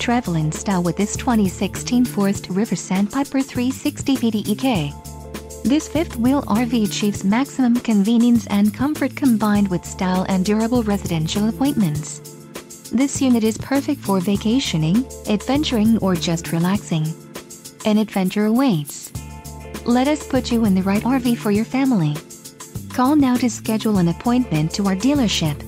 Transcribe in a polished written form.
travel in style with this 2016 Forest River Sandpiper 360 PDEK. This fifth-wheel RV achieves maximum convenience and comfort combined with style and durable residential appointments. This unit is perfect for vacationing, adventuring, or just relaxing. An adventure awaits. Let us put you in the right RV for your family. Call now to schedule an appointment to our dealership.